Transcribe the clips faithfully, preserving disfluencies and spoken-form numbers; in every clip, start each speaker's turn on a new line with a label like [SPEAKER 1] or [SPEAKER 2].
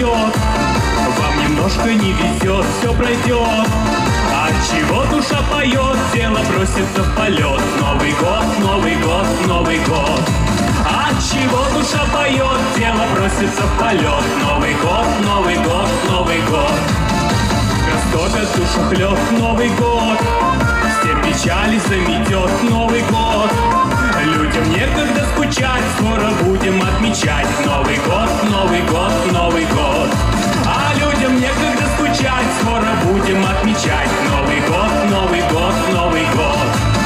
[SPEAKER 1] пройдет, вам немножко не везет, все пройдет. Отчего душа поет, тело бросится в полет. Новый год, Новый год, Новый год. Отчего душа поет, тело бросится в полет. Новый год, Новый год, Новый год. Растопят душу хлёст Новый год, все печали заметет Новый год. Людям некогда скучать, скоро будем отмечать Новый год, Новый год, Новый год. А людям некогда скучать, скоро будем отмечать Новый год, Новый год, Новый год.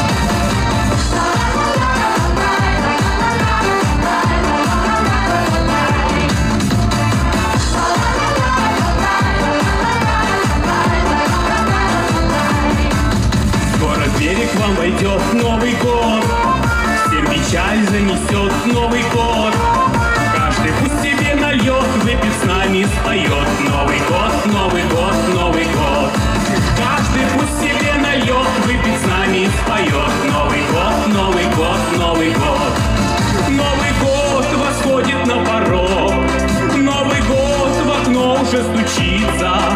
[SPEAKER 1] Скоро в берег вам войдет Новый год, всем печаль занесет Новый год. Каждый пусть себе нальет, выпьет с нами, споет Новый год, Новый год, Новый год. Каждый пусть себе нальет, выпьет с нами, споет Новый год, Новый год, Новый год. Новый год восходит на порог, Новый год в окно уже стучится.